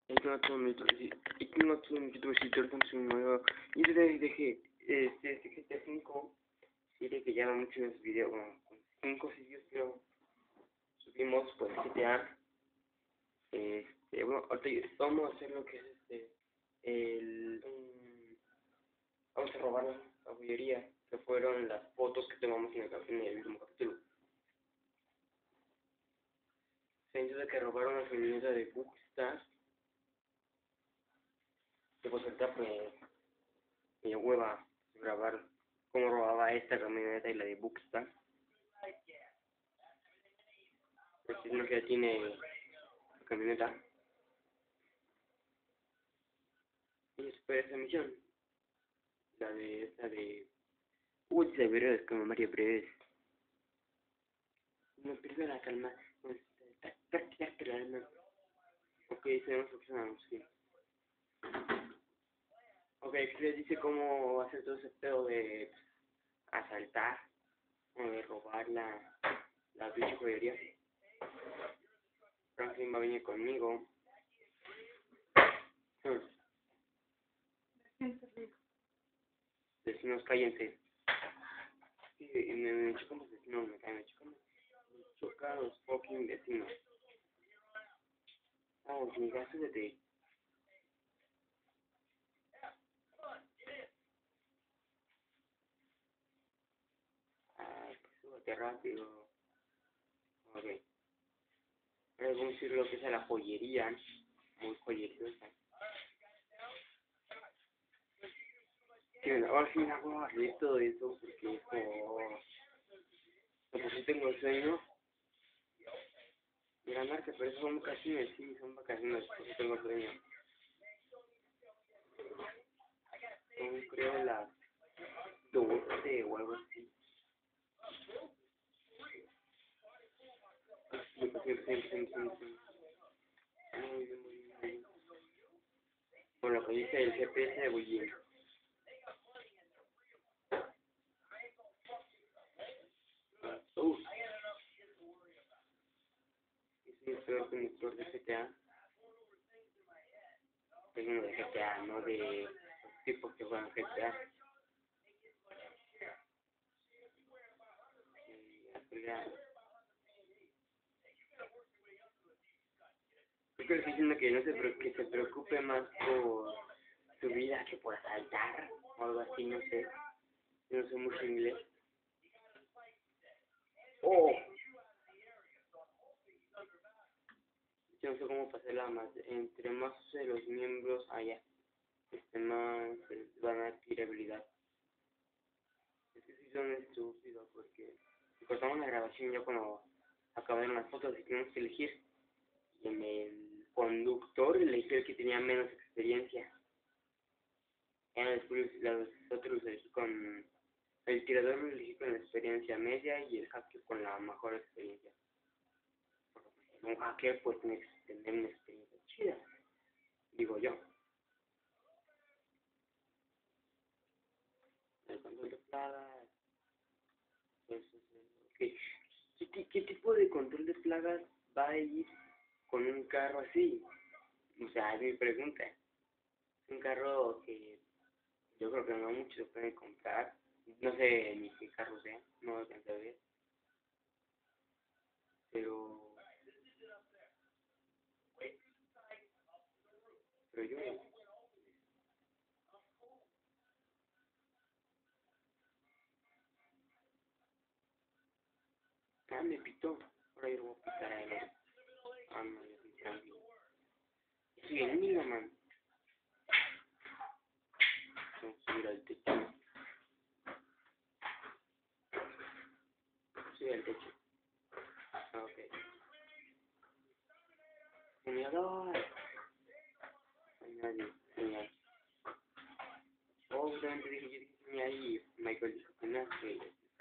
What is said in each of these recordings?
YouTubers y estamos en un nuevo video de GTA 5. Diré que llama mucho en este video, bueno, 5 sitios pero subimos pues GTA. Bueno, ahorita vamos a hacer lo que es vamos a robar la joyería, que fueron las fotos que tomamos en el último capítulo. Se dice de que robaron la camioneta de Bookstar. Que pues ahorita pues me dio hueva grabar cómo robaba esta camioneta y la de Bookstar. Este es uno que ya tiene la camioneta. Y después esa misión, la de de breves, como Mario Breves. No pierda la calma, practicarte el alma. Ok, tenemos opcionamos, sí. Ok, aquí les dice cómo hacer todo ese pedo de asaltar o de robar la pinche joyería. Franklin va a venir conmigo. Vecinos, cállense. Sí, me chocan los vecinos, me chocan los fucking vecinos. Vamos, mi gasto de té. Pues súbete rápido. Ok. Ahora vamos a decir lo que es a la joyería. Muy joyeriosa. Sí, bueno, ahora sí me hago hacer todo eso porque es como si tengo sueño. Y ganarte, pero eso son vacaciones, sí, son vacaciones, porque tengo sueño. Son creo las 12 o algo así. Por lo que dice el GPS de Bullín. Es el peor conductor de GTA. Es uno de GTA, no de los tipos que juegan GTA. Creo que le estoy diciendo que que se preocupe más por su vida que por asaltar o algo así, no sé. Yo no sé mucho inglés. Oh, yo no sé cómo pasarla más. Entre más los miembros allá, más van a adquirir habilidad. Es que si son estúpidos porque cortamos la grabación ya cuando acabaron las fotos y tenemos que elegir. Y en el conductor elegí el que tenía menos experiencia. Después los otros elegí con el tirador, lo elegí con la experiencia media y el hacker con la mejor experiencia. Un hacker pues tiene que tener una experiencia chida, digo yo. El control de plagas, pues, okay. ¿Qué tipo de control de plagas va a ir con un carro así? O sea, es mi pregunta. Un carro que yo creo que no muchos lo pueden comprar. No sé ni qué carro sea, no lo alcancé a ver. Pero yo me pitó. Ahora yo lo voy a pitar a él. No, yo estoy tranquilo. Sí, el mío, man. Vamos a subir al techo. Subir al techo. Ok. Soñador. Nadie. Soñar. Oh, justamente dije, yo dije soñar y Michael dijo que no, que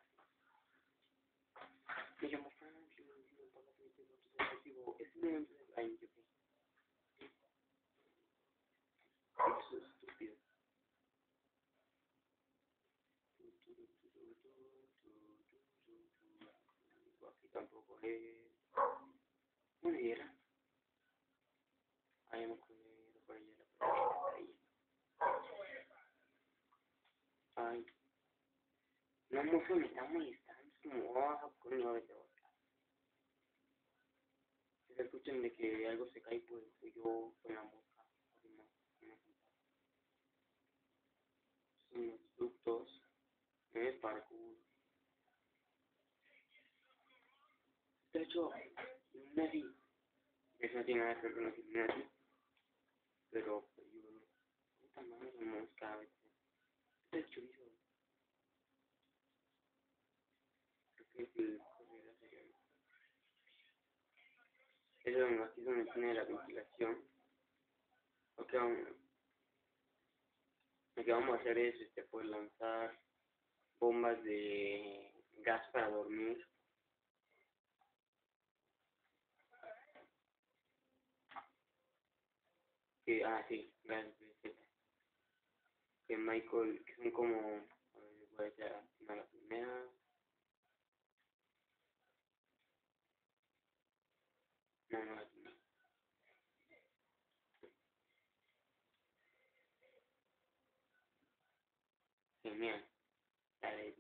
me llamo Franklin, no pagas mi tiempo, es un evento de año, yo qué. Eso es estúpido. Aquí tampoco es. Bueno, y era. Ay, me acordé de por allá, por ahí. Ay, no, mozo, me está molestando. Es como, coño, vete a otra. Si se escuchan de que algo se cae, pues soy yo con la mosca. Así no, son los ductos, no es parkour. De hecho, Illuminati, eso no tiene nada que ver con los Illuminati, pero yo, puta madre, la mosca, a veces. Este es chorizo, creo que es el correo sería. Aquí es donde tiene la ventilación. Lo que vamos a hacer es, pues lanzar bombas de gas para dormir. Que, sí, gas de que Michael, que son como, a ver, voy a echar a la primera. No, no, la primera. Genial. La de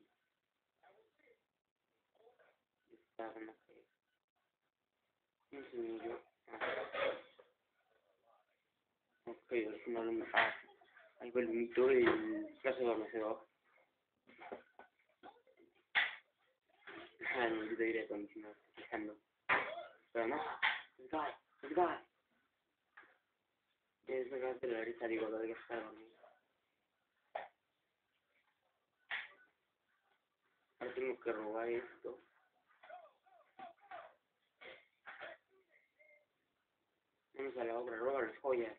esta, no sé. Un semillo. Ok, al final, ahí va el mito, el caso adormecedor. No, yo te diría acondicionado, fijando. Pero no, es gas. Es gas de la risa, digo, lo de gas para dormir. Ahora tengo que robar esto. Vamos a la obra, roba las joyas.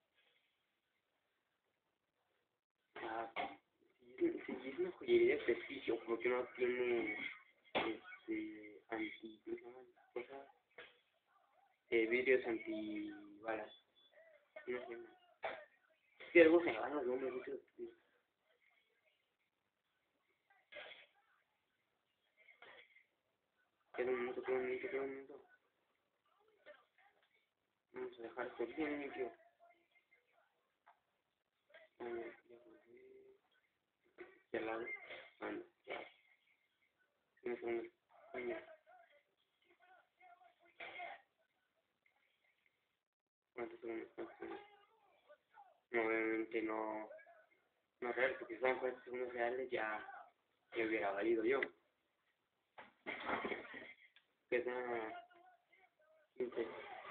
Si es una joyería de prestigio, porque no tiene anti, ¿cómo se llaman? Cosas, vidrios antibalas. No sé, es que algo se me van los nombres, mucho. Queda un minuto, queda un minuto, queda un minuto. Vamos a dejar esto bien limpio. Ya volví. Ya al lado. Bueno, ya. No sé dónde. Coño. ¿Cuántos segundos? ¿Cuántos segundos? No, obviamente no. No real, porque si son 40 segundos reales ya hubiera valido yo. Queda 15.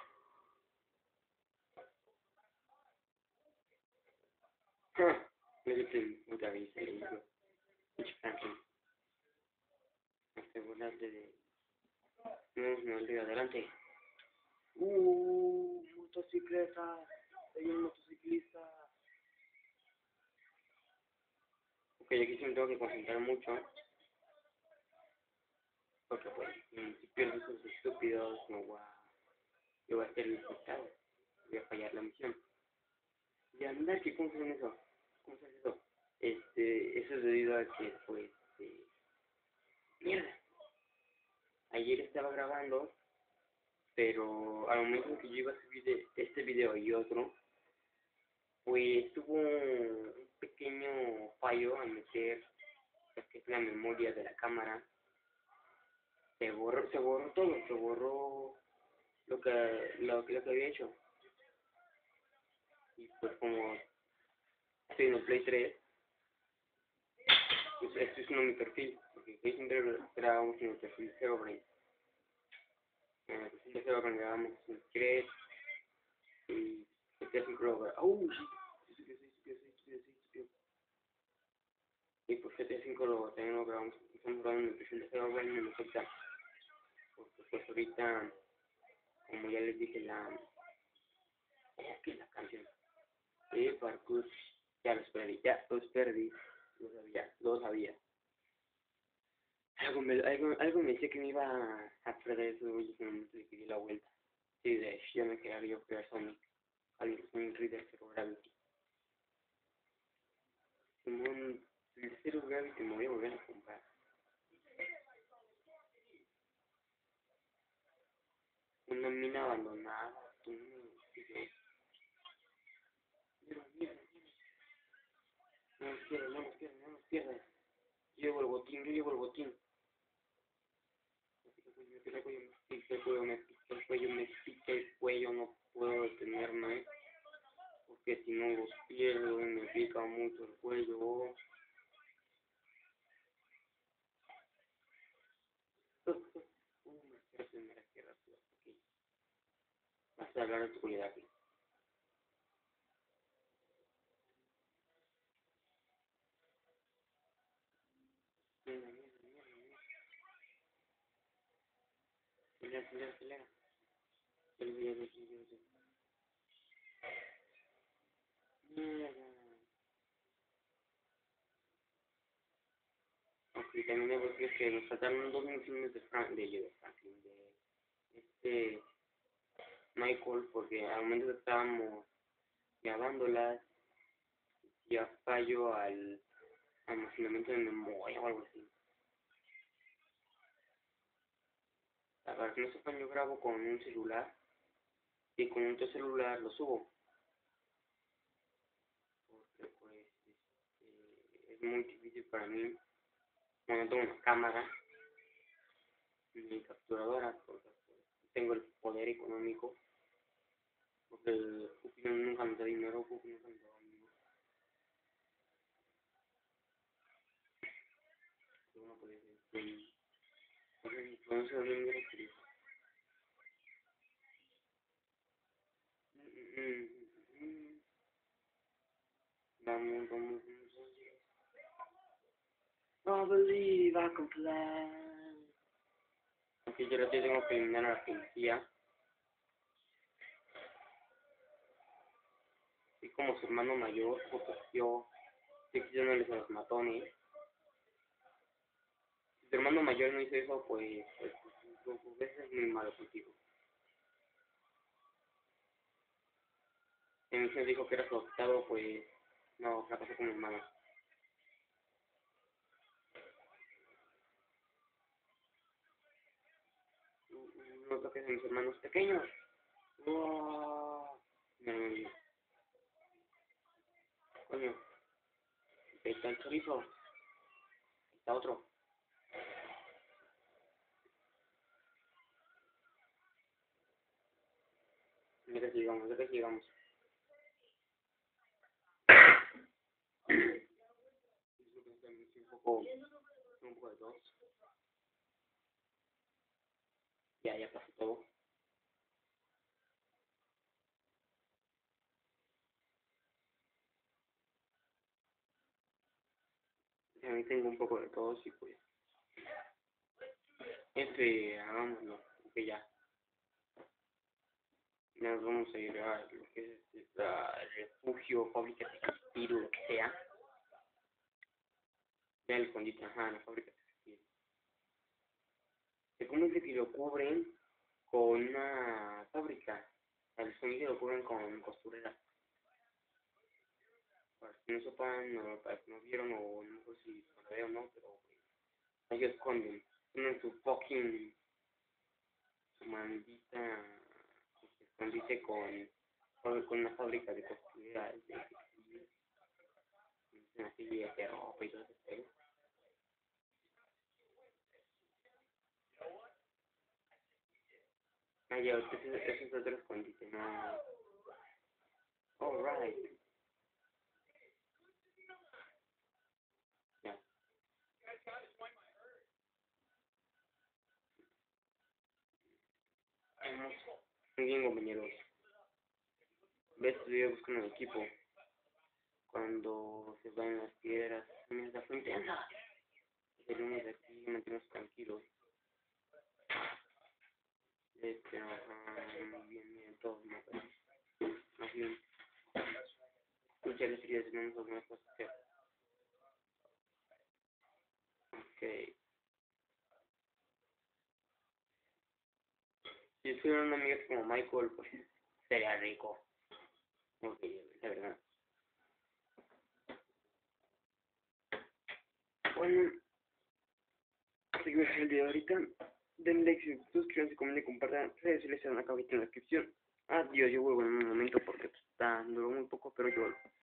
No sé si mucha vista y eso. Mucho Franklin. Asegurarle de. No, el de adelante. Motocicleta. Hay un motociclista. Ok, aquí sí me tengo que concentrar mucho. Porque pues, si pierdo esos estúpidos, no voy a. Yo voy a ser infectado. Voy a fallar la misión. Y anda, ¿qué cómo se eso? ¿Cómo se hace eso? Eso es debido a que, pues, mierda. Ayer estaba grabando, pero al momento que yo iba a subir este video y otro, pues tuvo un pequeño fallo al meter lo que es la memoria de la cámara. Se borró todo, se borró lo que había hecho. Y pues como estoy en el Play 3, pues este es no mi perfil, porque aquí siempre grabamos en el perfil Herobrine. En el perfil de Herobrine grabamos en Cred y GTA 5 lo grabamos. Y pues GTA 5 también lo grabamos, estamos grabando en el perfil de Herobrine y me afecta, porque pues ahorita, como ya les dije, que la canción de parkour, ya los perdí, lo sabía. Algo me decía que me iba a perder eso y en el momento de que di la vuelta. Sí, de hecho, ya me quería yo crear Sonic, al Sonic Reader Zero Gravity. Como el Zero Gravity me voy a volver a comprar. Una mina abandonada, me pica el cuello, no puedo detenerme, porque si no los pierdo y me pica mucho el cuello. Vas a hablar de tu cualidad aquí. Acelera. Ok, también debo decir que nos faltaron 2 misiones de Franklin, de Michael, porque al momento que estábamos grabándolas, ya fallo al almacenamiento de memoria o algo así. Para que no sepan, yo grabo con un celular y con otro celular lo subo, porque pues es muy difícil para mí cuando tengo una cámara mi capturadora, porque pues, tengo el poder económico, porque el Pupi nunca nos da dinero, Pupi nunca nos da dinero. Uno puede decir, no sé dónde me refiero. Vamos. No believe I can fly. Así yo ahora tengo que eliminar a la policía. Y como su hermano mayor, porque yo no les a los matones. Si tu hermano mayor no hizo eso, pues es muy malo contigo. En se dijo que era su octavo, pues no, fracasó con mi hermano. No toques a mis hermanos pequeños. ¡Wow! Coño, ahí está el chorizo. Ahí está otro. Ya que sigamos. Un poco de dos. Ya pasó todo. También tengo un poco de tos y pues hagámoslo, porque ya nos vamos a ir a lo que es el refugio, fábrica textil, lo que sea. Ya el escondite, ajá, la fábrica textil. ¿Cómo dice que lo cubren con una fábrica? Al escondite lo cubren con costurera. Para que no sepan, para que no vieron, o no sé si lo veo o no, pero ellos esconden. Tienen su fucking, su maldita escondite con una fábrica de costura, así de ropa y todo eso. Ah, ya, ese es otro escondite, no. Alright. Ya. Muy bien, compañeros. Ves, estoy buscando el equipo. Cuando se van las piedras, la fuente anda. Salimos de aquí y mantenemos tranquilos. Bien, todos más bien. Escucha las heridas, tenemos algunas cosas que hacer. Ok. Si fuera un amigo como Michael, pues sería rico. Ok, la verdad. Bueno, así que el video ahorita. Denle like, suscríbanse, comenten, compartan. Redes sociales están acá ahorita en la descripción. Adiós, yo vuelvo en un momento porque está duró muy poco, pero yo vuelvo.